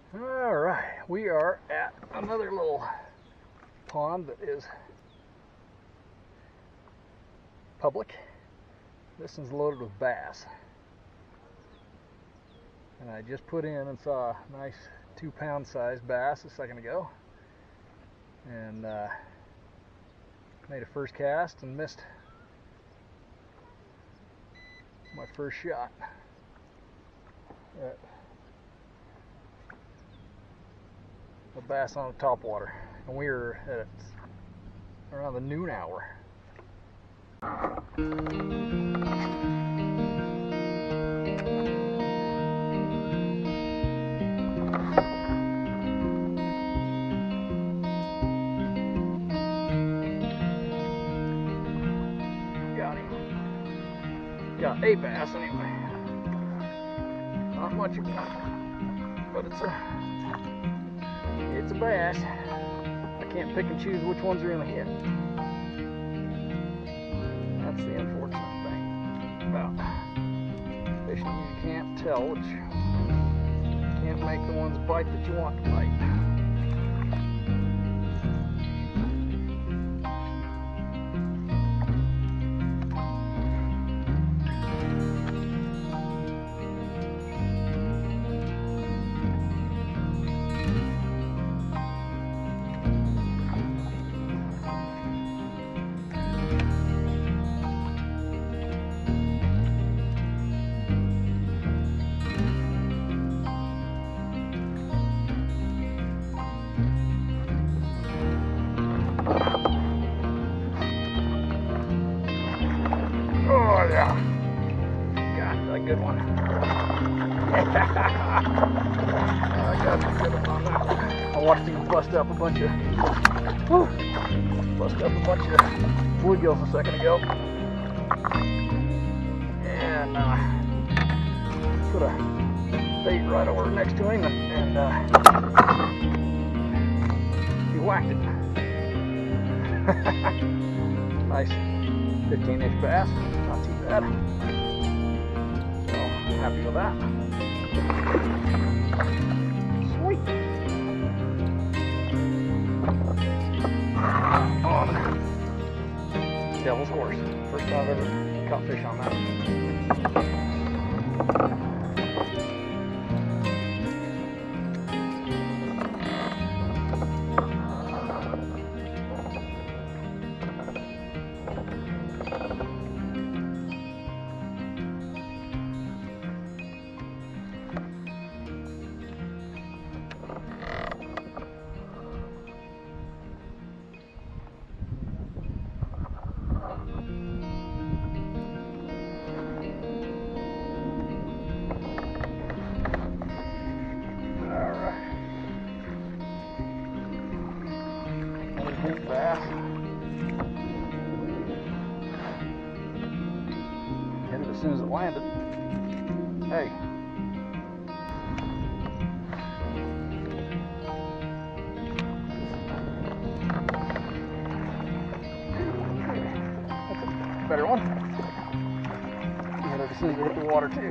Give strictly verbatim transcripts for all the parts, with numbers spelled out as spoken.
All right, we are at another little pond that is public. This one's loaded with bass. And I just put in and saw a nice two pound sized bass a second ago. And uh, made a first cast and missed my first shot. At a bass on the topwater, and we were at around the noon hour. Got him. Got a bass anyway. Not much of one, but it's a it's a bass. I can't pick and choose which ones are in the hit. That's the unfortunate thing about fishing. You can't tell which, you can't make the ones bite that you want to bite. Oh yeah, got a good one. I got a good one on that one. I watched him bust up a bunch of, whew, bust up a bunch of bluegills a second ago, and uh, put a bait right over next to him, and, and uh, he whacked it. Nice fifteen inch bass, not too bad. So I'm happy with that. Sweet. On Devil's Horse. First time I've ever caught fish on that. Big bass. Hit it as soon as it landed. Hey. That's a better one. Hit it as soon as it hit the water too.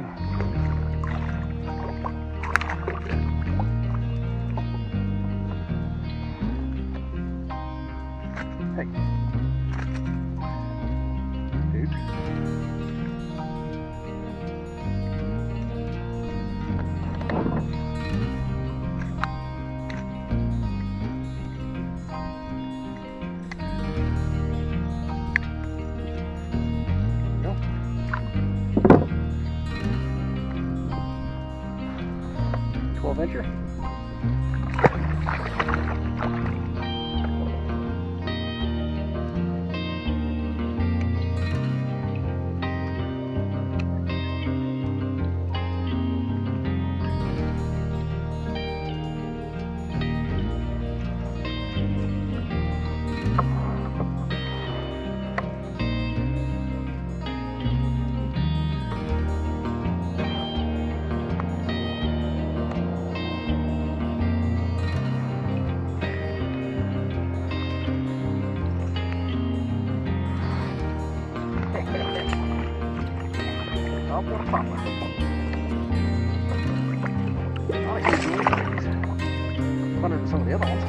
Hey. Dude. There we go. twelve incher. I'll put a popper. I like to do these. head-ons.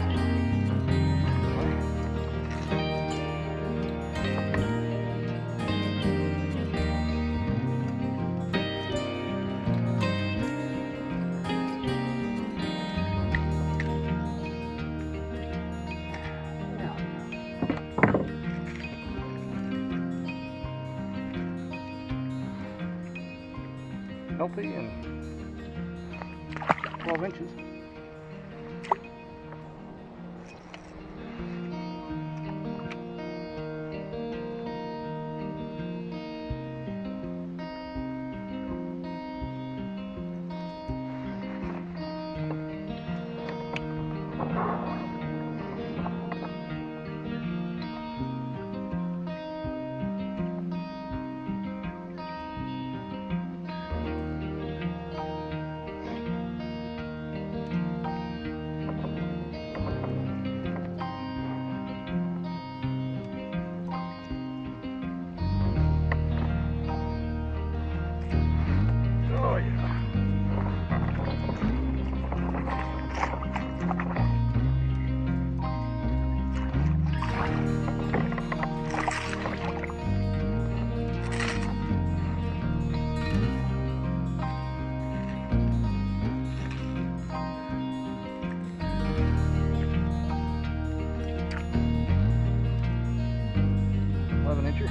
Healthy and twelve inches. eleven incher.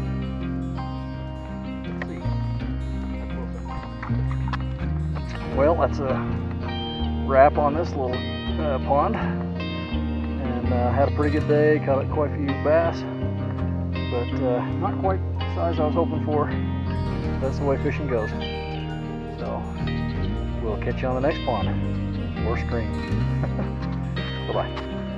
Let's see. Well, that's a wrap on this little uh, pond, and uh, had a pretty good day. Caught quite a few bass, but uh, not quite the size I was hoping for. That's the way fishing goes. So we'll catch you on the next pond or stream. Bye bye.